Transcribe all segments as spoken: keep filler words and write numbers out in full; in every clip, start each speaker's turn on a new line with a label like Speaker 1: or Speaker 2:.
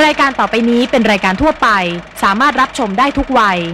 Speaker 1: รายการต่อไปนี้เป็นรายการทั่วไปสามารถรับชมได้ทุกวัย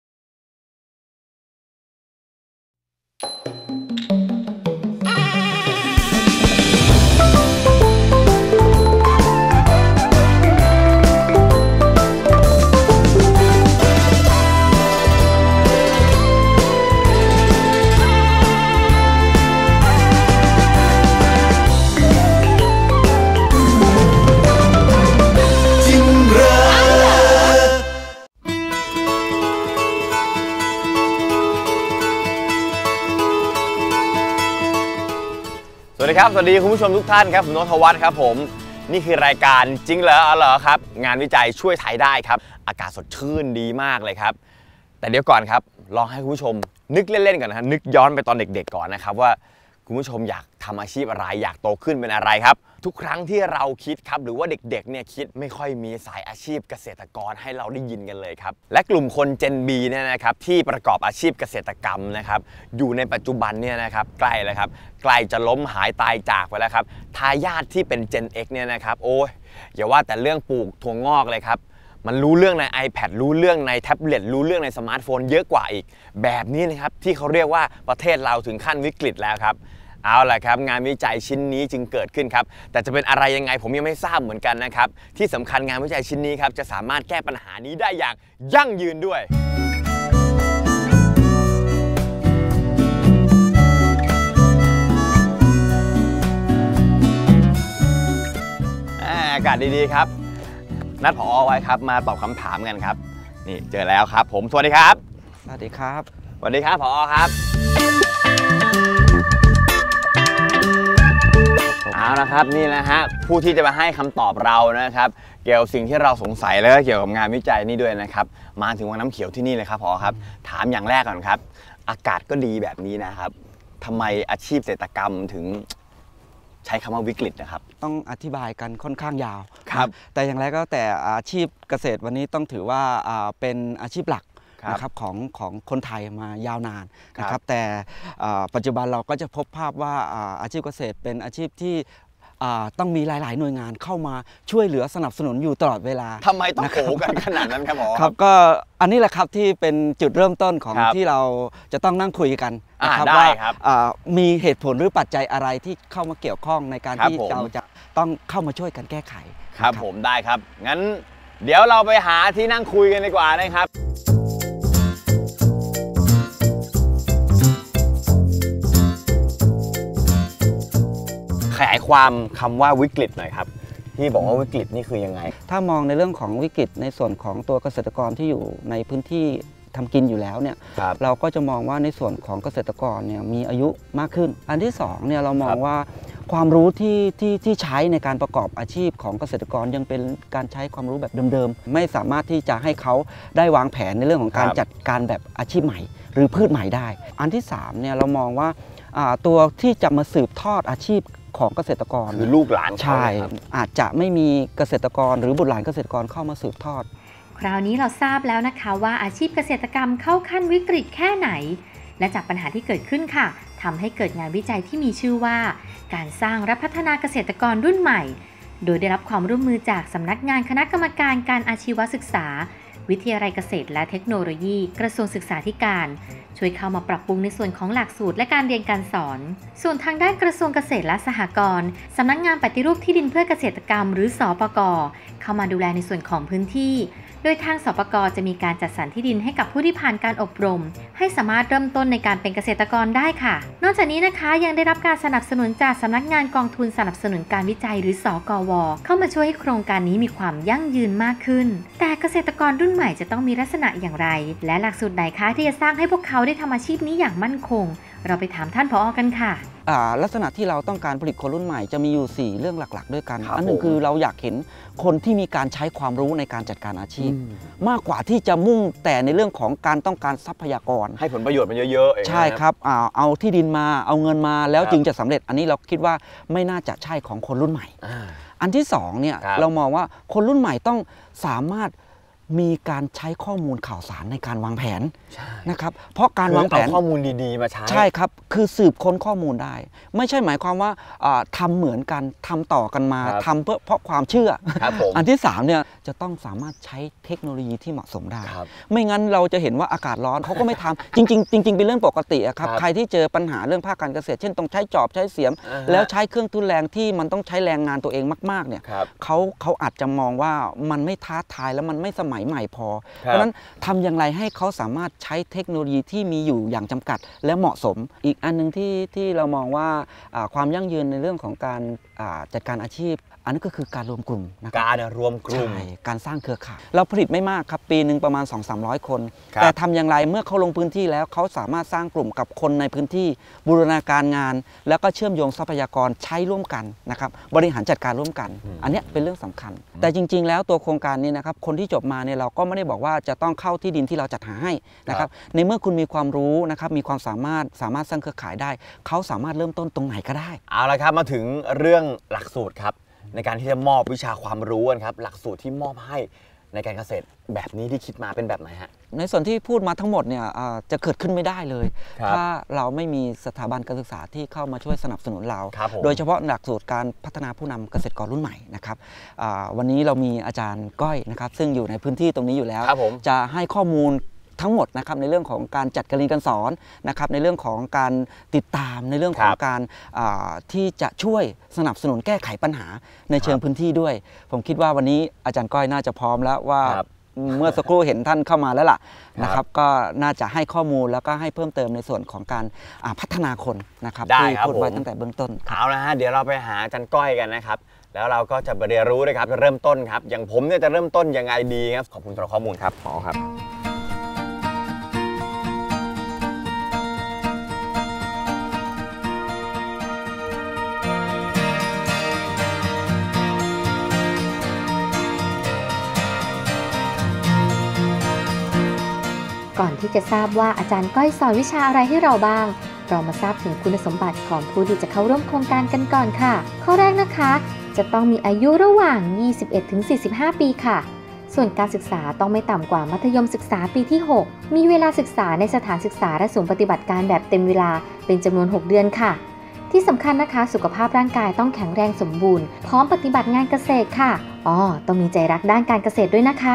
Speaker 2: สวัสดีครับสวัสดีคุณผู้ชมทุกท่านครับผมนนทวัฒน์ครับผมนี่คือรายการจริงเหรออ๋อเหรอครับงานวิจัยช่วยไทยได้ครับอากาศสดชื่นดีมากเลยครับแต่เดี๋ยวก่อนครับลองให้คุณผู้ชมนึกเล่นๆก่อนนะนึกย้อนไปตอนเด็กๆก่อนนะครับว่าคุณผู้ชมอยากทำอาชีพอะไรอยากโตขึ้นเป็นอะไรครับทุกครั้งที่เราคิดครับหรือว่าเด็กๆเนี่ยคิดไม่ค่อยมีสายอาชีพเกษตรกรให้เราได้ยินกันเลยครับและกลุ่มคนเจน บี เนี่ยนะครับที่ประกอบอาชีพเกษตรกรรมนะครับอยู่ในปัจจุบันเนี่ยนะครับใกล้แล้วครับใกล้จะล้มหายตายจากไปแล้วครับทายาทที่เป็น เจน เอ็กซ์ เนี่ยนะครับโอ้ยอย่าว่าแต่เรื่องปลูกถั่วงอกเลยครับมันรู้เรื่องใน ไอแพด รู้เรื่องในแท็บเล็ตรู้เรื่องในสมาร์ทโฟนเยอะกว่าอีกแบบนี้นะครับที่เขาเรียกว่าประเทศเราถึงขั้นวิกฤตแล้วครับเอาล่ะครับงานวิจัยชิ้นนี้จึงเกิดขึ้นครับแต่จะเป็นอะไรยังไงผมยังไม่ทราบเหมือนกันนะครับที่สำคัญงานวิจัยชิ้นนี้ครับจะสามารถแก้ปัญหานี้ได้อย่างยั่งยืนด้วยอากาศดีๆครับนัดผอ.ไว้ครับมาตอบคำถามกันครับนี่เจอแล้วครับผมสวัสดีครับ
Speaker 3: สวัสดีครับ
Speaker 2: สวัสดีครับผอ.ครับเอาละครับนี่นะฮะผู้ที่จะมาให้คำตอบเรานะครับเกี่ยวกับสิ่งที่เราสงสัยแล้วก็เกี่ยวกับงานวิจัยนี่ด้วยนะครับมาถึงวังน้ำเขียวที่นี่เลยครับผอ.ครับถามอย่างแรกก่อนครับอากาศก็ดีแบบนี้นะครับทำไมอาชีพเกษตรกรรมถึงใช้คำว่าวิกฤตนะครับ
Speaker 3: ต้องอธิบายกันค่อนข้างยาว
Speaker 2: ครับ
Speaker 3: แต่อย่างไรก็แต่อาชีพเกษตรวันนี้ต้องถือว่าเป็นอาชีพหลักนะครับของของคนไทยมายาวนานนะครับแต่ปัจจุบันเราก็จะพบภาพว่าอาชีพเกษตรเป็นอาชีพที่ต้องมีหลายๆหน่วยงานเข้ามาช่วยเหลือสนับสนุนอยู่ตลอดเวลา
Speaker 2: ทำไมต้องโผล่กันขนาดนั้นครับหมอ
Speaker 3: ครับก็อันนี้แหละครับที่เป็นจุดเริ่มต้นของที่เราจะต้องนั่งคุยกันนะครับว่ามีเหตุผลหรือปัจจัยอะไรที่เข้ามาเกี่ยวข้องในการที่เราจะต้องเข้ามาช่วยกันแก้ไข
Speaker 2: ครับผมได้ครับงั้นเดี๋ยวเราไปหาที่นั่งคุยกันดีกว่านะครับขยายความคำว่าวิกฤตหน่อยครับที่บอกว่าวิกฤตนี่คือยังไง
Speaker 3: ถ้ามองในเรื่องของวิกฤตในส่วนของตัวเกษตรกรที่อยู่ในพื้นที่ทำกินอยู่แล้วเนี่ยเราก็จะมองว่าในส่วนของเกษตรกรเนี่ยมีอายุมากขึ้นอันที่สองเนี่ยเรามองว่าความรู้ที่ที่ที่ใช้ในการประกอบอาชีพของเกษตรกรยังเป็นการใช้ความรู้แบบเดิมๆไม่สามารถที่จะให้เขาได้วางแผนในเรื่องของการจัดการแบบอาชีพใหม่หรือพืชใหม่ได้อันที่สามเนี่ยเรามองว่าตัวที่จะมาสืบทอดอาชีพของเกษตรกร
Speaker 2: คือลูกหลาน
Speaker 3: ใช่อาจจะไม่มีเกษตรกรหรือบุตรหลานเกษตรกรเข้ามาสืบทอด
Speaker 1: คราวนี้เราทราบแล้วนะคะว่าอาชีพเกษตรกรรมเข้าขั้นวิกฤตแค่ไหนและจากปัญหาที่เกิดขึ้นค่ะทำให้เกิดงานวิจัยที่มีชื่อว่าการสร้างและพัฒนาเกษตรกรรุ่นใหม่โดยได้รับความร่วมมือจากสำนักงานคณะกรรมการการอาชีวศึกษาวิทยาลัยเกษตรและเทคโนโลยีกระทรวงศึกษาธิการช่วยเข้ามาปรับปรุงในส่วนของหลักสูตรและการเรียนการสอนส่วนทางด้านกระทรวงเกษตรและสหกรณ์สำนักงานปฏิรูปที่ดินเพื่อเกษตรกรรมหรือสปก.เข้ามาดูแลในส่วนของพื้นที่โดยทางสปก.จะมีการจัดสรรที่ดินให้กับผู้ที่ผ่านการอบรมให้สามารถเริ่มต้นในการเป็นเกษตรกรได้ค่ะนอกจากนี้นะคะยังได้รับการสนับสนุนจากสำนักงานกองทุนสนับสนุนการวิจัยหรือสกว.เข้ามาช่วยให้โครงการนี้มีความยั่งยืนมากขึ้นแต่เกษตรกรรุ่นใหม่จะต้องมีลักษณะอย่างไรและหลักสูตรไหนคะที่จะสร้างให้พวกเขาได้ทำอาชีพนี้อย่างมั่นคงเราไปถามท่านผอ.กันค่ะ
Speaker 3: ลักษณะที่เราต้องการผลิตคนรุ่นใหม่จะมีอยู่สี่เรื่องหลักๆด้วยกันอันหนึ่งคือเราอยากเห็นคนที่มีการใช้ความรู้ในการจัดการอาชีพมากกว่าที่จะมุ่งแต่ในเรื่องของการต้องการทรัพยากร
Speaker 2: ให้ผลประโยชน์มันเยอะ
Speaker 3: ๆใช่ครับเอาที่ดินมาเอาเงินมาแล้วจึงจะสำเร็จอันนี้เราคิดว่าไม่น่าจะใช่ของคนรุ่นใหม่อันที่สองเนี่ยเรามองว่าคนรุ่นใหม่ต้องสามารถมีการใช้ข้อมูลข่าวสารในการวางแผนนะครับเพราะการวางแผน
Speaker 2: ข้อมูลดีๆมาใช้
Speaker 3: ใช่ครับคือสืบค้นข้อมูลได้ไม่ใช่หมายความว่าทำเหมือนกันทำต่อกันมาทำเพื่อเพราะความเชื่ออันที่สามเนี่ยจะต้องสามารถใช้เทคโนโลยีที่เหมาะสมได้ไม่งั้นเราจะเห็นว่าอากาศร้อนเขาก็ไม่ทำจริงๆจริงๆเป็นเรื่องปกติครับใครที่เจอปัญหาเรื่องภาคการเกษตรเช่นต้องใช้จอบใช้เสียมแล้วใช้เครื่องทุนแรงที่มันต้องใช้แรงงานตัวเองมากๆเนี่ยเขาเขาอาจจะมองว่ามันไม่ท้าทายแล้วมันไม่สมัยใหม่พอเพราะฉะนั้นทำอย่างไรให้เขาสามารถใช้เทคโนโลยีที่มีอยู่อย่างจำกัดและเหมาะสมอีกอันนึงที่ที่เรามองว่าความยั่งยืนในเรื่องของการจัดการอาชีพอันนั้นก็คือการรวมกลุ่มนะครับ
Speaker 2: การรวมกลุ่ม
Speaker 3: การสร้างเครือข่ายเราผลิตไม่มากครับปีหนึ่งประมาณ สองถึงสามร้อย คนแต่ทำอย่างไรเมื่อเขาลงพื้นที่แล้วเขาสามารถสร้างกลุ่มกับคนในพื้นที่บูรณาการงานแล้วก็เชื่อมโยงทรัพยากรใช้ร่วมกันนะครับบริหารจัดการร่วมกันอันนี้เป็นเรื่องสำคัญแต่จริงๆแล้วตัวโครงการนี้นะครับคนที่จบมาเนี่ยเราก็ไม่ได้บอกว่าจะต้องเข้าที่ดินที่เราจัดหาให้นะครับในเมื่อคุณมีความรู้นะครับมีความสามารถสามารถสร้างเครือข่ายได้เขาสามารถเริ่มต้นตรงไหนก็ได้
Speaker 2: เอาละครับมาถึงเรื่องหลักสูตรครับในการที่จะมอบวิชาความรู้กันครับหลักสูตรที่มอบให้ในการเกษตรแบบนี้ที่คิดมาเป็นแบบไหนฮะ
Speaker 3: ในส่วนที่พูดมาทั้งหมดเนี่ยจะเกิดขึ้นไม่ได้เลยถ้าเราไม่มีสถาบันการศึกษาที่เข้ามาช่วยสนับสนุนเราโดยเฉพาะหลักสูตรการพัฒนาผู้นำเกษตรกรรุ่นใหม่นะครับวันนี้เรามีอาจารย์ก้อยนะครับซึ่งอยู่ในพื้นที่ตรงนี้อยู่แล้วจะให้ข้อมูลทั้งหมดนะครับในเรื่องของการจัดการเรียนการสอนนะครับในเรื่องของการติดตามในเรื่องของการที่จะช่วยสนับสนุนแก้ไขปัญหาในเชิงพื้นที่ด้วยผมคิดว่าวันนี้อาจารย์ก้อยน่าจะพร้อมแล้วว่าเมื่อสักครู่เห็นท่านเข้ามาแล้วล่ะนะครับก็น่าจะให้ข้อมูลแล้วก็ให้เพิ่มเติมในส่วนของการพัฒนาคนนะครับที่พูดไว้ตั้งแต่เบื้องต้น
Speaker 2: เอาละฮะเดี๋ยวเราไปหาอาจารย์ก้อยกันนะครับแล้วเราก็จะเรียนรู้นะครับจะเริ่มต้นครับอย่างผมเนี่ยจะเริ่มต้นยังไงดีครับขอบคุณสำหรับข้อมูลครับหมอครับ
Speaker 1: ก่อนที่จะทราบว่าอาจารย์ก้อยสอนวิชาอะไรให้เราบ้างเรามาทราบถึงคุณสมบัติของผู้ที่จะเข้าร่วมโครงการกันก่อนค่ะข้อแรกนะคะจะต้องมีอายุระหว่าง ยี่สิบเอ็ดถึงสี่สิบห้า ปีค่ะส่วนการศึกษาต้องไม่ต่ำกว่ามัธยมศึกษาปีที่ หกมีเวลาศึกษาในสถานศึกษาและศูนย์ปฏิบัติการแบบเต็มเวลาเป็นจำนวน หก เดือนค่ะที่สำคัญนะคะสุขภาพร่างกายต้องแข็งแรงสมบูรณ์พร้อมปฏิบัติงานเกษตรค่ะอ๋อต้องมีใจรักด้านการเกษตรด้วยนะคะ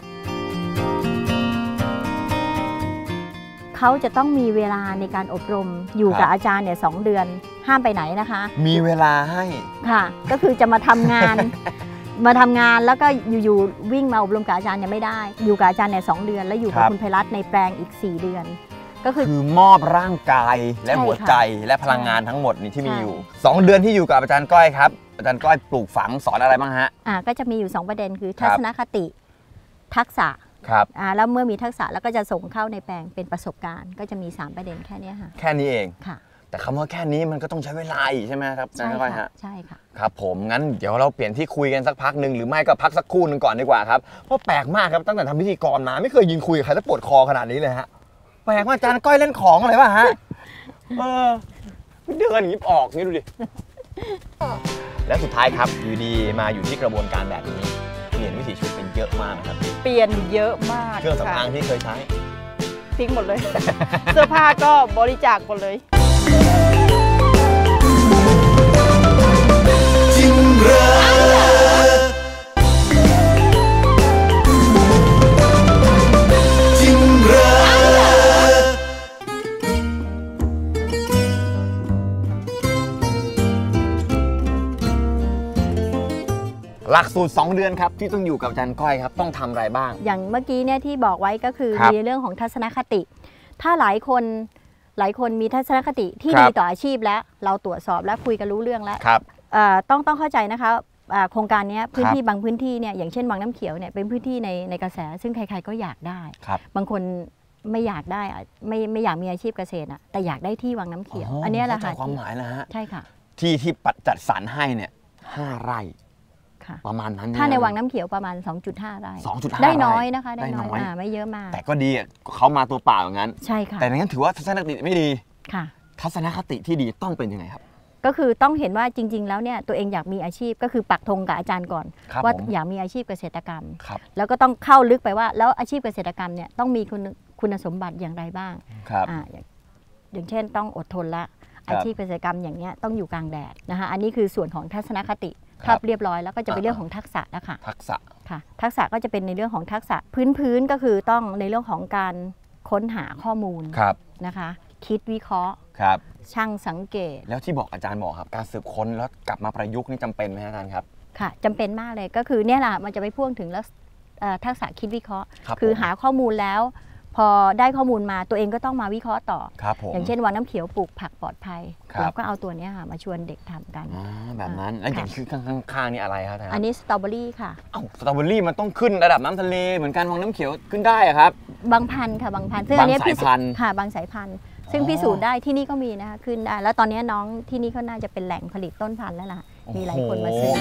Speaker 4: เขาจะต้องมีเวลาในการอบรมอยู่กับอาจารย์เนี่ยสองเดือนห้ามไปไหนนะคะ
Speaker 2: มีเวลาให้
Speaker 4: ค่ะก็คือจะมาทำงาน มาทำงานแล้วก็อยู่ๆวิ่งมาอบรมกับอาจารย์ยังไม่ได้อยู่กับอาจารย์เนี่ยสองเดือนแล้วอยู่กับคุณไพรัตน์ในแปลงอีกสี่เดือนก็คือ
Speaker 2: คือมอบร่างกายและหัวใจและพลังงานทั้งหมดนี่ที่มีอยู่สองเดือนที่อยู่กับอาจารย์ก้อยครับอาจารย์ก้อยปลูกฝังสอนอะไรบ้างฮะ
Speaker 4: อ่าก็จะมีอยู่สองประเด็นคือทัศนคติทักษะ
Speaker 2: ครับ
Speaker 4: อ่าแล้วเมื่อมีทักษะแล้วก็จะส่งเข้าในแปลงเป็นประสบการณ์ก็จะมีสามประเด็นแค่นี้ค่ะ
Speaker 2: แค่นี้เอง
Speaker 4: ค่ะ
Speaker 2: แต่คำว่าแค่นี้มันก็ต้องใช้เวลาอีกใช่ไหมครับ
Speaker 4: ใช่ค่ะใช่ค่ะ
Speaker 2: ครับผมงั้นเดี๋ยวเราเปลี่ยนที่คุยกันสักพักหนึ่งหรือไม่ก็พักสักครู่หนึ่งก่อนดีกว่าครับเพราะแปลกมากครับตั้งแต่ทำพิธีกรมาไม่เคยยืนคุยกับใครแล้วปวดคอขนาดนี้เลยฮะแปลกมากอาจารย์ก้อยเล่นของอะไรป่ะฮะเออเดินหยิบออกนี่ดูดิแล้วสุดท้ายครับอยู่ดีมาอยู่ที่กระบวนการแบบนี้เปลี่ยนวิถีชีวิตเป็นเยอะมากนะครับ
Speaker 5: เปลี่ยนเยอะมาก
Speaker 2: เครื่องสำอางที่เคยใช้
Speaker 5: ทิ้งหมดเลย เสื้อผ้าก็บริจาคหมดเลยจริงเหรอ
Speaker 2: จริงเหรอหลักสูตรสองเดือนครับที่ต้องอยู่กับอาจารย์ก้อยครับต้องทำอะไรบ้าง
Speaker 4: อย่างเมื่อกี้เนี่ยที่บอกไว้ก็คือมีเรื่องของทัศนคติถ้าหลายคนหลายคนมีทัศนคติที่ดีต่ออาชีพแล้วเราตรวจสอบแล้วคุยกันรู้เรื่องแล้วต้องต้องเข้าใจนะคะโครงการนี้พื้นที่บางพื้นที่เนี่ยอย่างเช่นวังน้ำเขียวเนี่ยเป็นพื้นที่ในในกระแสซึ่งใครๆก็อยากได้บางคนไม่อยากได้ไม่ไม่อยากมีอาชีพเกษตรอ่ะแต่อยากได้ที่วังน้ำเขียวอันนี้แหละค่ะ
Speaker 2: ความหมายนะฮะ
Speaker 4: ใช่ค่ะ
Speaker 2: ที่ที่จัดสรรให้เนี่ยห้าไร่ประมาณนั้น
Speaker 4: ถ้าในวังน้ำเขียวประมาณ สองจุดห้า ไร่
Speaker 2: สองจุดห้า
Speaker 4: ได้น้อยนะคะได้น้อยไม่เยอะมาก
Speaker 2: แต่ก็ดีเขามาตัวเปล่าอย่างนั้น
Speaker 4: ใช่ค่ะ
Speaker 2: แต่ในนั้นถือว่าทัศนคติไม่ดี
Speaker 4: ค่ะ
Speaker 2: ทัศนคติที่ดีต้องเป็นยังไงครับ
Speaker 4: ก็คือต้องเห็นว่าจริงๆแล้วเนี่ยตัวเองอยากมีอาชีพก็คือปักธงกับอาจารย์ก่อนว่าอยากมีอาชีพเกษตรกรรมแล้วก็ต้องเข้าลึกไปว่าแล้วอาชีพเกษตรกรรมเนี่ยต้องมีคุณคุณสมบัติอย่างไรบ้างอ่าอย่างเช่นต้องอดทนละอาชีพเกษตรกรรมอย่างเงี้ยต้องอยู่กลางแดดนะคะอันนี้คือส่วนของทัศนคติถ้าเรียบร้อยแล้วก็จะเป็นเรื่องของทักษะแล้วค่ะ
Speaker 2: ทักษะ
Speaker 4: ค่ะทักษะก็จะเป็นในเรื่องของทักษะพื้นๆก็คือต้องในเรื่องของการค้นหาข้อมูลนะคะคิดวิเคราะห์ช่างสังเกต
Speaker 2: แล้วที่บอกอาจารย์บอกครับการสืบค้นแล้วกลับมาประยุกต์นี่จำเป็นไหมอาจารย์ครับ
Speaker 4: ค่ะจำเป็นมากเลยก็คือเนี่ยแหละมันจะไปพ่วงถึงแล้วทักษะคิดวิเคราะห์คือหาข้อมูลแล้วพอได้ข้อมูลมาตัวเองก็ต้องมาวิเคราะห์ต่ออย่างเช่นวันน้ำเขียวปลูกผักปลอดภัยเราก็เอาตัวนี้ค่ะมาชวนเด็กทำกัน
Speaker 2: แบบนั้นแล้วอย่างชื่อข้างๆนี่อะไรครับ
Speaker 4: อันนี้สตรอเบอรี่ค่ะ
Speaker 2: อ้าวสตรอเบอรี่มันต้องขึ้นระดับน้ำทะเลเหมือนกันวังน้ำเขียวขึ้นได้อะครับ
Speaker 4: บางพันธุ์ค่ะบางพันธุ์ซึ่งอันนี้พี่ค่ะบางสายพันธุ์ซึ่งพิสูจน์ได้ที่นี่ก็มีนะคะขึ้นได้แล้วตอนนี้น้องที่นี่ก็น่าจะเป็นแหล่งผลิตต้นพันธุ์แล้วล่ะมีหลายคนมาซื้อ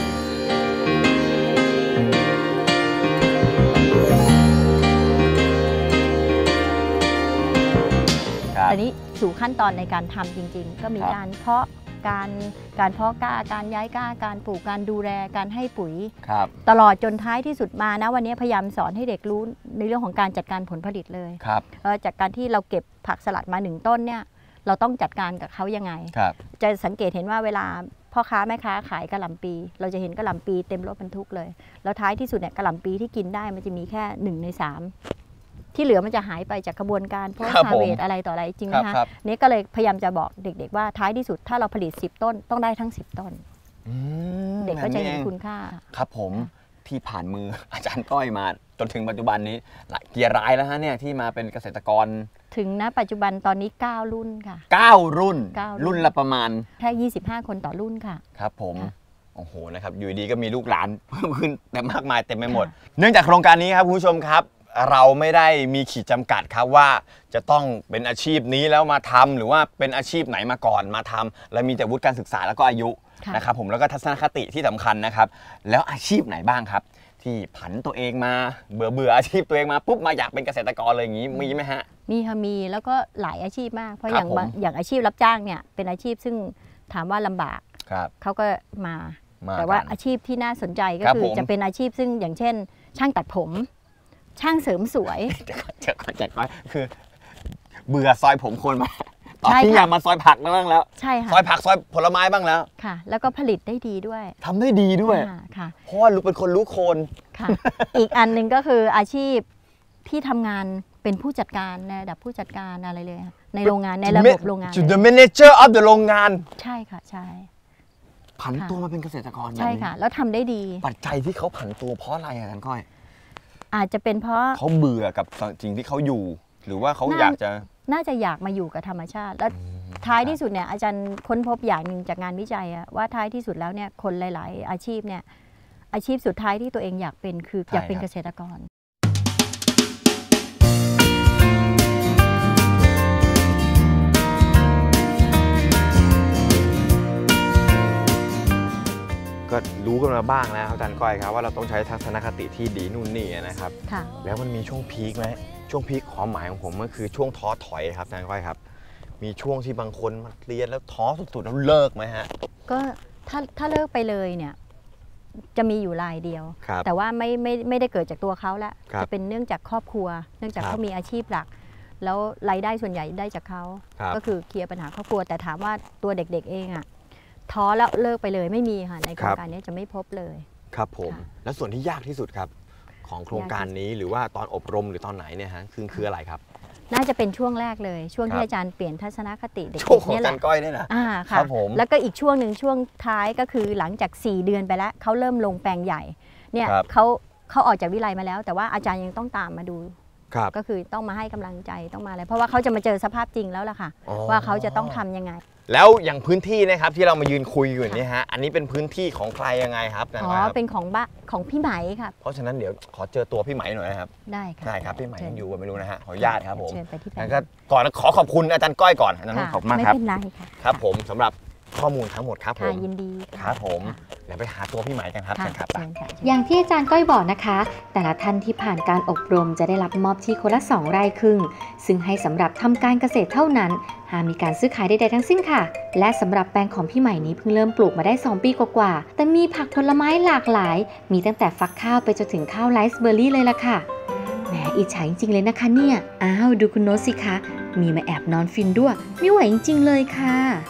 Speaker 4: อันนี้สู่ขั้นตอนในการทำจริงๆก็มีการเพาะการการเพาะกล้าการย้ายกล้าการปลูกการดูแลการให้ปุ๋ยตลอดจนท้ายที่สุดมานะวันนี้พยายามสอนให้เด็กรู้ในเรื่องของการจัดการผลผลิตเลยจากการที่เราเก็บผักสลัดมาหนึ่งต้นเนี่ยเราต้องจัดการกับเขายังไงจะสังเกตเห็นว่าเวลาพ่อค้าแม่ค้าขายกะหล่ำปีเราจะเห็นกะหล่ำปีเต็มรถบรรทุกเลยแล้วท้ายที่สุดเนี่ยกะหล่ำปีที่กินได้มันจะมีแค่หนึ่งในสามที่เหลือมันจะหายไปจากกระบวนการโพสต์ฮาร์เวสอะไรต่ออะไรจริงไหมคะนี่ก็เลยพยายามจะบอกเด็กๆว่าท้ายที่สุดถ้าเราผลิตสิบต้นต้องได้ทั้งสิบต้นเด็กก็จะเห็นคุณค่า
Speaker 2: ครับผมที่ผ่านมืออาจารย์ก้อยมาจนถึงปัจจุบันนี้หลายเกียร์ร้ายแล้วฮะเนี่ยที่มาเป็นเกษตรกร
Speaker 4: ถึงณปัจจุบันตอนนี้เก้ารุ่นค่ะ
Speaker 2: เก้ารุ่นรุ่นละประมาณ
Speaker 4: แค่ยี่สิบห้าคนต่อรุ่นค่ะ
Speaker 2: ครับผมโอ้โหนะครับอยู่ดีก็มีลูกหลานเพิ่มขึ้นแต่มากมายเต็มไปหมดเนื่องจากโครงการนี้ครับคุณผู้ชมครับเราไม่ได้มีขีดจำกัดครับว่าจะต้องเป็นอาชีพนี้แล้วมาทำหรือว่าเป็นอาชีพไหนมาก่อนมาทำและมีแต่วุฒิการศึกษาแล้วก็อายุนะครับผมแล้วก็ทัศนคติที่สำคัญนะครับแล้วอาชีพไหนบ้างครับที่ผันตัวเองมาเบื่อเบื่ออาชีพตัวเองมาปุ๊บมาอยากเป็นเกษตรกรเลยอย่างนี้มีไหมฮะ
Speaker 4: มีค่ะมีแล้วก็หลายอาชีพมากเพราะอย่างอย่างอาชีพรับจ้างเนี่ยเป็นอาชีพซึ่งถามว่าลำบากเขาก็มาแต่ว่าอาชีพที่น่าสนใจก็คือจะเป็นอาชีพซึ่งอย่างเช่นช่างตัดผมช่างเสริมสวย
Speaker 2: จะขอจัดไว้คือเบื่อซอยผมคนมาตอนนี้อยากมาซอยผักบ้างแล้ว
Speaker 4: ใช่ค่ะ
Speaker 2: ซอยผักซอยผลไม้บ้างแล้ว
Speaker 4: ค่ะแล้วก็ผลิตได้ดีด้วย
Speaker 2: ทำได้ดีด้วยค่ะเพราะว่ารู้เป็นคนรู้โคน
Speaker 4: ค่ะอีกอันหนึ่งก็คืออาชีพที่ทำงานเป็นผู้จัดการในระดับผู้จัดการอะไรเลยในโรงงานในระบบโรงงาน
Speaker 2: The manager of the โรงงาน
Speaker 4: ใช่ค่ะใช่
Speaker 2: ผันตัวมาเป็นเกษตรกร
Speaker 4: ใช่ค่ะแล้วทำได้ดี
Speaker 2: ปัจจัยที่เขาผันตัวเพราะอะไรอ่ะท่านก้อย
Speaker 4: อาจจะเป็นเพราะ
Speaker 2: เขาเบื่อกับสิ่งที่เขาอยู่หรือว่าเขาอยากจะ
Speaker 4: น่าจะอยากมาอยู่กับธรรมชาติแล้วท้ายที่สุดเนี่ยอาจารย์ค้นพบอย่างหนึ่งจากงานวิจัยว่าท้ายที่สุดแล้วเนี่ยคนหลายๆอาชีพเนี่ยอาชีพสุดท้ายที่ตัวเองอยากเป็นคืออยากเป็นเกษตรกร
Speaker 2: ก็รู้กันมาบ้างแล้วอาจารย์ก้อยครับว่าเราต้องใช้ทัศนคติที่ดีนู่นนี่นะครับแล้วมันมีช่วงพีคไหมช่วงพีคความหมายของผมก็คือช่วงท้อถอยครับอาจารย์ก้อยครับมีช่วงที่บางคนมาเรียนแล้วท้อสุดๆแล้วเลิกไหมฮะ
Speaker 4: ก็ถ้าถ้าเลิกไปเลยเนี่ยจะมีอยู่รายเดียวแต่ว่าไม่ไม่ไม่ได้เกิดจากตัวเขาละจะเป็นเนื่องจากครอบครัวเนื่องจากเขามีอาชีพหลักแล้วรายได้ส่วนใหญ่ได้จากเขาก็คือเคลียร์ปัญหาครอบครัวแต่ถามว่าตัวเด็กๆเองอ่ะท้อแล้วเลิกไปเลยไม่มีค่ะในโครงการนี้จะไม่พบเลย
Speaker 2: ครับผมแล้วส่วนที่ยากที่สุดครับของโครงการนี้หรือว่าตอนอบรมหรือตอนไหนเนี่ยฮะคือคืออะไรครับ
Speaker 4: น่าจะเป็นช่วงแรกเลยช่วงที่อาจารย์เปลี่ยนทัศนคติเด็ก
Speaker 2: ๆช่วงของอาจารย์ก้อยนี่แหละ
Speaker 4: อ่าค่ะแล้วก็อีกช่วงหนึ่งช่วงท้ายก็คือหลังจากสี่เดือนไปแล้วเขาเริ่มลงแปลงใหญ่เนี่ยเขาเขาออกจากวิไลมาแล้วแต่ว่าอาจารย์ยังต้องตามมาดูก็คือต้องมาให้กำลังใจต้องมาอะไรเพราะว่าเขาจะมาเจอสภาพจริงแล้วล่ะค่ะว่าเขาจะต้องทำยังไง
Speaker 2: แล้วอย่างพื้นที่นะครับที่เรามายืนคุยอยู่นี่ฮะอันนี้เป็นพื้นที่ของใครยังไงครับ
Speaker 4: อ๋อเป็นของบ้าของพี่ไหมครับ
Speaker 2: เพราะฉะนั้นเดี๋ยวขอเจอตัวพี่ไหมหน่อยนะครับ
Speaker 4: ได้ครับ
Speaker 2: ได้ครับพี่ไหมอยู่กันไม่รู้นะฮะขออนุญาตครับผม
Speaker 4: เชิญไปที่
Speaker 2: แล้วก็ก่อนขอขอบคุณอาจารย์ก้อยก่อนอาจารย์ขอบคุณมากครับ
Speaker 4: ไม่เป็นไรค่ะ
Speaker 2: ครับผมสำหรับข้อมูลทั้งหมดครับผ
Speaker 4: ค่ะ
Speaker 2: ม
Speaker 4: ยินดี
Speaker 2: ครับผมเดี๋ยวไปหาตัวพี่ไหมกันครับ
Speaker 4: ค่ะ
Speaker 2: เชิญครับ
Speaker 4: เชิญค่ะ
Speaker 1: อย่างที่อาจารย์ก้อยบอกนะคะ แต่ละท่านที่ผ่านการอบรมจะได้รับมอบที่คนละสองไร่ครึ่งซึ่งให้สำหรับทำการเกษตรเท่านั้นหากมีการซื้อขายใดๆทั้งสิ้นค่ะและสำหรับแปลงของพี่ใหม่นี้เพิ่งเริ่มปลูกมาได้สองปีกว่าๆแต่มีผักผลไม้หลากหลายมีตั้งแต่ฟักข้าวไปจนถึงข้าวไรซ์เบอร์รี่เลยล่ะค่ะแหมอิจฉาจริงๆเลยนะคะเนี่ยอ้าวดูคุณโน้ตสิคะมีมาแอบนอนฟินด้วยไม่ไหวจริงๆเลยค่ะ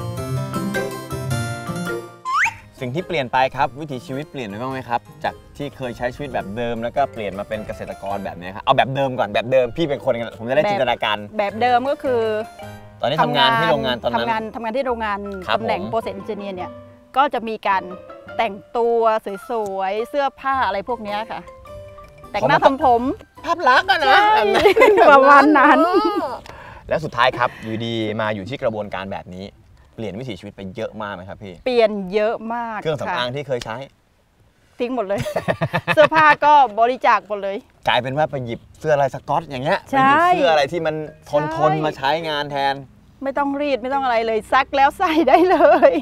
Speaker 2: สิ่งที่เปลี่ยนไปครับวิถีชีวิตเปลี่ยนไปบ้างไหมครับจากที่เคยใช้ชีวิตแบบเดิมแล้วก็เปลี่ยนมาเป็นเกษตรกรแบบนี้ครับเอาแบบเดิมก่อนแบบเดิมพี่เป็นคนยังไงผมจะได้
Speaker 5: แบบ
Speaker 2: จินตนาการ
Speaker 5: แบบเดิมก็คือ
Speaker 2: ตอนนี้ทำงานที่โรงงานตอนนั้น
Speaker 5: ทำงานทำงานที่โรงงาน
Speaker 2: ครับ
Speaker 5: ตำแหน่ง
Speaker 2: ผม
Speaker 5: โปรเซสเอนจิเนียร์เนี่ยก็จะมีการแต่งตัวสวยๆเสื้อผ้าอะไรพวกเนี้ยค่ะ แต่งหน้าทำผม
Speaker 2: ภาพลักษณ์อะนะ
Speaker 5: ประมาณนั้น
Speaker 2: แล้วสุดท้ายครับอยู่ดีมาอยู่ที่กระบวนการแบบนี้เปลี่ยนวิถีชีวิตไปเยอะมากไหมครับพี่
Speaker 5: เปลี่ยนเยอะมาก
Speaker 2: เครื่องสำอาง
Speaker 5: ค่ะ
Speaker 2: ที่เคยใช้
Speaker 5: ทิ้งหมดเลย เสื้อผ้าก็บริจาคหมดเลย
Speaker 2: กลายเป็นว่าไปหยิบเสื้อลายสก๊อตอย่างเงี้ย
Speaker 5: ใช่
Speaker 2: ไปหยิบเสื้ออะไรที่มันทนทน
Speaker 5: ใช่
Speaker 2: มาใช้งานแทน
Speaker 5: ไม่ต้องรีดไม่ต้องอะไรเลยซักแล้วใส่ได้เลย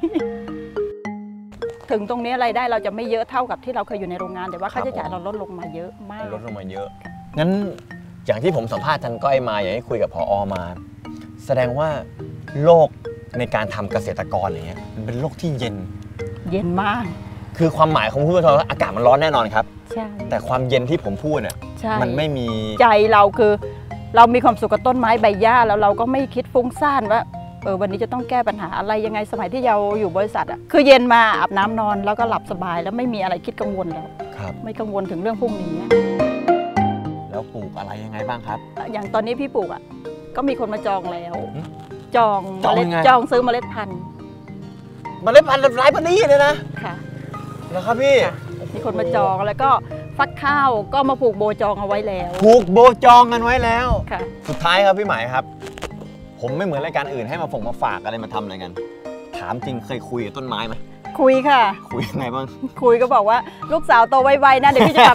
Speaker 5: ถึงตรงนี้รายได้เราจะไม่เยอะเท่ากับที่เราเคยอยู่ในโรงงานแต่ว่าค่าใช้จ่ายเราลดลงมาเยอะมาก
Speaker 2: ลดลงมาเยอะ งั้นอย่างที่ผมสัมภาษณ์อาจันก้อยมาอย่างที่คุยกับผอมา แสดงว่าโลกในการทำเกษตรกรอย่างเงี้ยมันเป็นโลกที่เย็น
Speaker 5: เย็นมาก
Speaker 2: คือความหมายของผู้ชมว่าอากาศมันร้อนแน่นอนครับ
Speaker 5: ใช่
Speaker 2: แต่ความเย็นที่ผมพูดเนี่ย
Speaker 5: ใช่
Speaker 2: มันไม่มี
Speaker 5: ใจเราคือเรามีความสุขกับต้นไม้ใบหญ้าแล้วเราก็ไม่คิดฟุ้งซ่านว่าเออวันนี้จะต้องแก้ปัญหาอะไรยังไงสมัยที่เราอยู่บริษัทอ่ะคือเย็นมาอาบน้ำนอนแล้วก็หลับสบายแล้วไม่มีอะไรคิดกังวลแล้ว
Speaker 2: ครับ
Speaker 5: ไม่กังวลถึงเรื่องพวกนี้
Speaker 2: แล้วปลูกอะไรยังไงบ้างครับ
Speaker 5: อย่างตอนนี้พี่ปลูกอ่ะก็มีคนมาจองแล้ว
Speaker 2: หืม
Speaker 5: จอง
Speaker 2: จอง
Speaker 5: เมล็ด
Speaker 2: ยังไง
Speaker 5: จองซื้อเมล็ดพันธุ์
Speaker 2: เมันเล็ดพันธุ์ไร้ปนี่เลยนะ
Speaker 5: ค่ะ
Speaker 2: แล้วครับพี่
Speaker 5: ค่ะ มีคนมาจองแล้วก็ฟักข้าวก็มาปลูกโบจองเอาไว้แล้ว
Speaker 2: ผูกโบจองกันไว้แล้ว
Speaker 5: ค่ะ
Speaker 2: สุดท้ายครับพี่หมายครับ ผมไม่เหมือนรายการอื่นให้มาฝงมาฝากอะไรมาทำอะไรกัน ถามจริงเคยคุยกับต้นไม้ไหม
Speaker 5: คุยค่ะ
Speaker 2: คุยยังไงบ้าง
Speaker 5: คุยก็บอกว่าลูกสาวโตไวๆนะเดี๋ยวพี่จะกลับ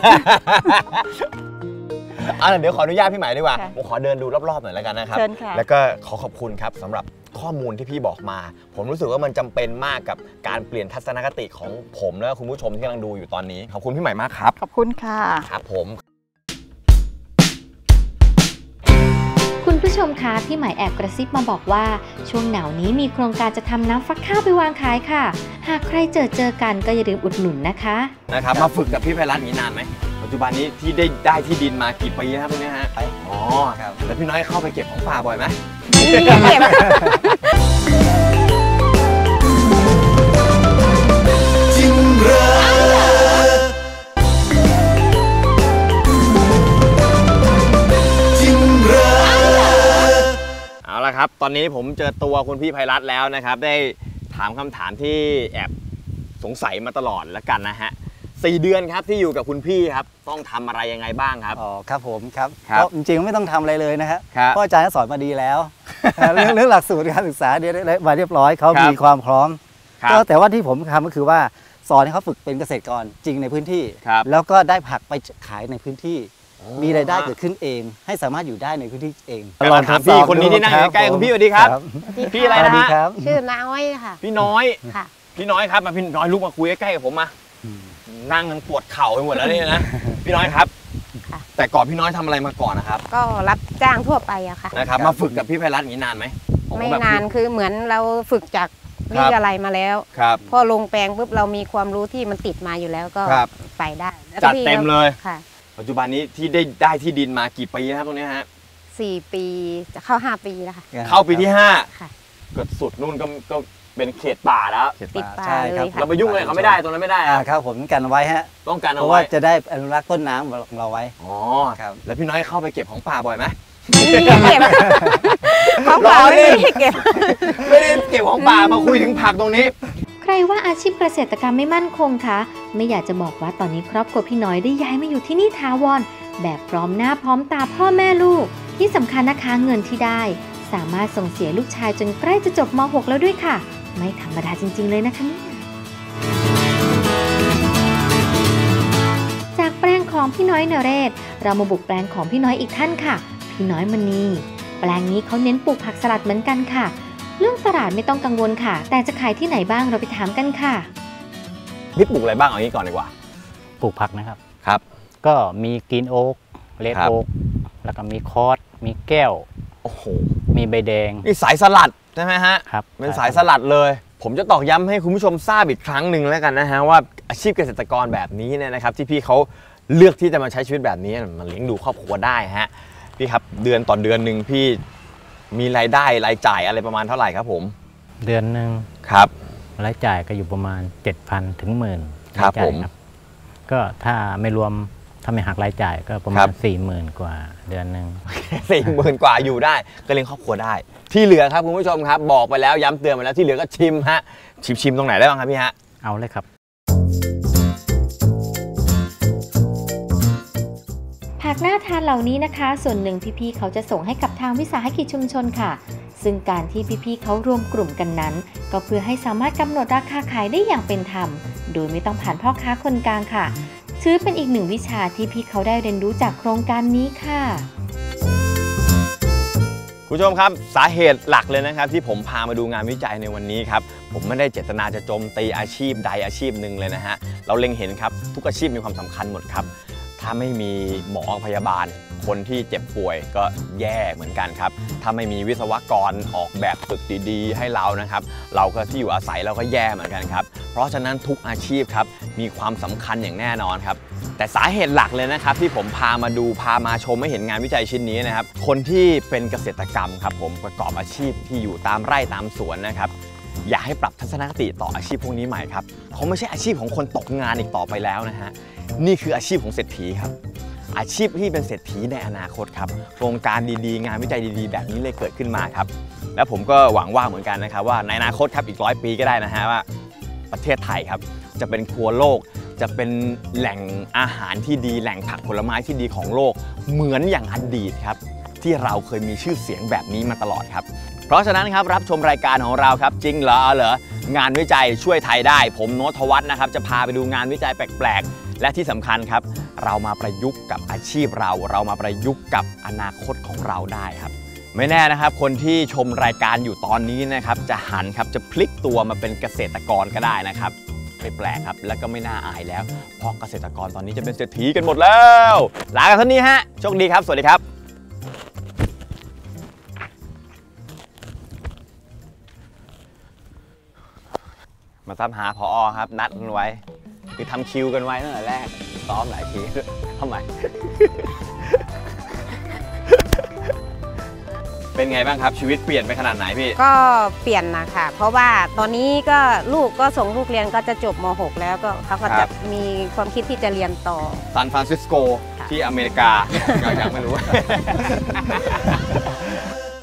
Speaker 2: เอาล่ะเดี๋ยวขออนุญาตพี่หมายดีกว่า
Speaker 5: ค่ะ
Speaker 2: ผมขอเดินดูรอบๆหน่อยแล้วกันนะครับ
Speaker 5: เชิญค่ะ
Speaker 2: แล้วก็ขอขอบคุณครับสำหรับข้อมูลที่พี่บอกมา ผมรู้สึกว่ามันจำเป็นมากกับการเปลี่ยนทัศนคติของผมและคุณผู้ชมที่กำลังดูอยู่ตอนนี้ ขอบคุณพี่หมายมากครับ
Speaker 5: ขอบคุณค่ะ
Speaker 2: ครับผม
Speaker 1: คุณผู้ชมคะพี่หมายแอบกระซิบมาบอกว่าช่วงหนาวนี้มีโครงการจะทำน้ำฟักข้าวไปวางขายค่ะ หากใครเจอเจอกันก็อย่าลืมอุดหนุนนะคะ
Speaker 2: นะครับมาฝึกกับพี่ไพรัตน์อย่างนี้นานไหมปัจจุบันนี้ที่ได้ได้ที่ดินมากี่ปีนะครับตรงนี้ฮะอ๋อครับแล้วพี่น้อยเข้าไปเก็บของป่าบ่อยไหม
Speaker 5: เก็บ
Speaker 2: เอาละครับตอนนี้ผมเจอตัวคุณพี่ไพรัตน์แล้วนะครับ ได้ถามคำถามที่แอบสงสัยมาตลอดแล้วกันนะฮะสี่เดือนครับที่อยู่กับคุณพี่ครับต้องทำอะไรยังไงบ้างครับ
Speaker 6: อ๋อครับผมครับ
Speaker 2: ครับ
Speaker 6: ก็จริงๆไม่ต้องทำอะไรเลยนะฮะ
Speaker 2: ครับ
Speaker 6: เพราะอาจารย์ก็สอนมาดีแล้ว เรื่องเรื่องหลักสูตรการศึกษาเนี่ยได้มาเรียบร้อยเขา
Speaker 2: ครับ
Speaker 6: มีความพร้อม
Speaker 2: ครับ
Speaker 6: ก็แต่ว่าที่ผมทำก็คือว่าสอนให้เขาฝึกเป็นเกษตรกรจริงในพื้นที่
Speaker 2: ครับ
Speaker 6: แล้วก็ได้ผักไปขายในพื้นที่
Speaker 2: อ๋อ
Speaker 6: มีรายได้เกิดขึ้นเอง ให้สามารถอยู่ได้ในพื้นที่เอง
Speaker 2: ลองถามพี่คนนี้ที่นั่งอยู่ใกล้ๆคุณพี่สวัสดีครับ พี่อะไร
Speaker 6: สวั
Speaker 2: นะ
Speaker 6: สดี
Speaker 2: ฮะ
Speaker 6: ครับ
Speaker 7: ชื่อน้าอ้อยค่ะ
Speaker 2: พี่น้อย
Speaker 7: ค่ะ
Speaker 2: พี่น้อยครับมาพี่น้อยลุกมาคุยใกล้ๆกับผมมา นั่งกันปวดเข่าไปหมดแล้วเนี่ยนะ พี่น้อยครับ
Speaker 7: ค่ะ
Speaker 2: แต่ก่อนพี่น้อยทำอะไรมาก่อนนะครับ
Speaker 7: ก็รับจ้างทั่วไปอะค่ะ
Speaker 2: นะครับ มาฝึกกับพี่ไพรัตน์อย่างนี้นานไหมผ
Speaker 7: ไม่
Speaker 2: ก็แบบ
Speaker 7: นานคือเหมือนเราฝึกจากวิทยาลัยมาแล้ว
Speaker 2: ครับ
Speaker 7: พอลงแปลงปุ๊บเรามีความรู้ที่มันติดมาอยู่แล้วก็
Speaker 2: ครับ
Speaker 7: ไปได้แล้ว
Speaker 2: จัด
Speaker 7: พี่
Speaker 2: เต็มเลย
Speaker 7: ค่ะ
Speaker 2: ปัจจุบันนี้ที่ได้ได้ที่ดินมากี่ปีนะครับตรงนี้ฮะ
Speaker 7: สี่ปีจะเข้าห้าปีแล้วค่ะ
Speaker 2: เข้าปีที่ห้า
Speaker 7: ค่ะ
Speaker 2: เกิดสุดนู่นก็ก็เป็นเขตป่าแล้ว
Speaker 7: ติดป่า
Speaker 6: ใช่ครับ
Speaker 7: เลยค่ะ
Speaker 2: เราไปยุ่งอะไรเขาไม่ได้ตรงนั้นไม่ได้
Speaker 6: อ่า
Speaker 2: อะ
Speaker 6: ครับผมกันไว้ฮะ
Speaker 2: ต้องการ
Speaker 6: เพ
Speaker 2: เอา
Speaker 6: ราะว่า
Speaker 2: ไว้
Speaker 6: จะได้อนุรักษ์ต้นน้ำของเราไว้
Speaker 2: อ๋อ
Speaker 6: ครับ
Speaker 2: แล้วพี่น้อยเข้าไปเก็บของป่าบ่อยไหม
Speaker 7: เก็บของเปล่าไม่ได้เก็บ
Speaker 2: ไม่ได้เก็บของป่ามาคุยถึงผักตรงนี้
Speaker 1: ใครว่าอาชีพเกษตรกรรมไม่มั่นคงคะไม่อยากจะบอกว่าตอนนี้ครอบครัวพี่น้อยได้ย้ายมาอยู่ที่นี่ถาวรแบบพร้อมหน้าพร้อมตาพ่อแม่ลูก ที่สำคัญนะคะเงินที่ได้ สามารถส่งเสียลูกชายจนใกล้จะจบม หก แล้วด้วยค่ะ ไม่ธรรมดาจริงๆเลยนะคะเนี่ยจากแปลงของพี่น้อยนเรศเรามาบุกแปลงของพี่น้อยอีกท่านค่ะ พี่น้อยมณีแปลงนี้เขาเน้นปลูกผักสลัดเหมือนกันค่ะเรื่องตลาดไม่ต้องกังวลค่ะแต่จะขายที่ไหนบ้างเราไปถามกันค่ะ
Speaker 2: พี่ปลูกอะไรบ้างเอางี้ก่อนดีกว่า
Speaker 8: ปลูกผักนะครับ
Speaker 2: ครับ
Speaker 8: ก็มีกรีนโอ๊กเลดโอ๊กแล้วก็มีคอสมีแก้ว
Speaker 2: โอ้โห
Speaker 8: มีใบแดง
Speaker 2: นี่สายสลัดใช่ไหมฮะ
Speaker 8: ครับ
Speaker 2: เป็นสายสลัดเลยผมจะตอกย้ำให้คุณผู้ชมทราบอีกครั้งหนึ่งแล้วกันนะฮะว่าอาชีพเกษตรกรแบบนี้เนี่ยนะครับที่พี่เขาเลือกที่จะมาใช้ชีวิตแบบนี้มันเลี้ยงดูครอบครัวได้ฮะพี่ครับเดือนต่อเดือนหนึ่งพี่มีรายได้รายจ่ายอะไรประมาณเท่าไหร่ครับผม
Speaker 8: เดือนหนึ่ง
Speaker 2: ครับ
Speaker 8: รายจ่ายก็อยู่ประมาณ เจ็ดพัน ถึงหมื่น
Speaker 2: ครับผม
Speaker 8: ก็ถ้าไม่รวมถ้าไม่หักรายจ่ายก็ประมาณ สี่หมื่น กว่าเดือนหนึ่ง
Speaker 2: สี่หมื่น กว่าอยู่ได้ก็เลี้ยงครอบครัวได้ที่เหลือครับคุณผู้ชมครับบอกไปแล้วย้ำเตือนไปแล้วที่เหลือก็ชิมฮะชิมชิมตรงไหนได้บ้างครับพี่ฮะ
Speaker 8: เอาเลยครับ
Speaker 1: ผักน่าทานเหล่านี้นะคะส่วนหนึ่งพี่ๆเขาจะส่งให้กับทางวิสาหกิจชุมชนค่ะซึ่งการที่พี่ๆเขารวมกลุ่มกันนั้นก็เพื่อให้สามารถกำหนดราคาขายได้อย่างเป็นธรรมโดยไม่ต้องผ่านพ่อค้าคนกลางค่ะถือเป็นอีกหนึ่งวิชาที่พี่เขาได้เรียนรู้จากโครงการนี้ค่ะ
Speaker 2: คุณผู้ชมครับสาเหตุหลักเลยนะครับที่ผมพามาดูงานวิจัยในวันนี้ครับผมไม่ได้เจตนาจะโจมตีอาชีพใดอาชีพหนึ่งเลยนะฮะเราเล็งเห็นครับทุกอาชีพมีความสำคัญหมดครับถ้าไม่มีหมอพยาบาลคนที่เจ็บป่วยก็แย่เหมือนกันครับถ้าไม่มีวิศวกรออกแบบตึกดีๆให้เรานะครับเราก็ที่อยู่อาศัยเราก็แย่เหมือนกันครับเพราะฉะนั้นทุกอาชีพครับมีความสำคัญอย่างแน่นอนครับแต่สาเหตุหลักเลยนะครับที่ผมพามาดูพามาชมให้เห็นงานวิจัยชิ้นนี้นะครับคนที่เป็นเกษตรกรรมครับผมประกอบอาชีพที่อยู่ตามไร่ตามสวนนะครับอยากให้ปรับทัศนคติต่ออาชีพพวกนี้ใหม่ครับเขาไม่ใช่อาชีพของคนตกงานอีกต่อไปแล้วนะฮะนี่คืออาชีพของเศรษฐีครับอาชีพที่เป็นเศรษฐีในอนาคตครับโครงการดีๆงานวิจัยดีๆแบบนี้เลยเกิดขึ้นมาครับและผมก็หวังว่าเหมือนกันนะครับว่าในอนาคตครับอีกร้อยปีก็ได้นะฮะว่าประเทศไทยครับจะเป็นครัวโลกจะเป็นแหล่งอาหารที่ดีแหล่งผักผลไม้ที่ดีของโลกเหมือนอย่างอดีตครับที่เราเคยมีชื่อเสียงแบบนี้มาตลอดครับเพราะฉะนั้นครับรับชมรายการของเราครับจริงเหรอเหรองานวิจัยช่วยไทยได้ผมโน้ต ธวัฒน์นะครับจะพาไปดูงานวิจัยแปลกๆและที่สำคัญครับเรามาประยุกต์กับอาชีพเราเรามาประยุกต์กับอนาคตของเราได้ครับไม่แน่นะครับคนที่ชมรายการอยู่ตอนนี้นะครับจะหันครับจะพลิกตัวมาเป็นเกษตรกรก็ได้นะครับไม่แปลกครับแล้วก็ไม่น่าอายแล้วเพราะเกษตรกรตอนนี้จะเป็นเศรษฐีกันหมดแล้วลากันเท่านี้ฮะโชคดีครับสวัสดีครับมาตามหาผอ.ครับนัดกันไว้คือทำคิวกันไว้ตั้งแต่แรกซ้อมหลายทีทำไม เป็นไงบ้างครับชีวิตเปลี่ยนไปขนาดไหนพี่
Speaker 7: ก็เปลี่ยนนะคะเพราะว่าตอนนี้ก็ลูกก็ส่งลูกเรียนก็จะจบม หก แล้วก็เขาก็จะมีความคิดที่จะเรียนต่อ
Speaker 2: ซานฟรานซิสโกที่อเมริกา ยังไม่รู้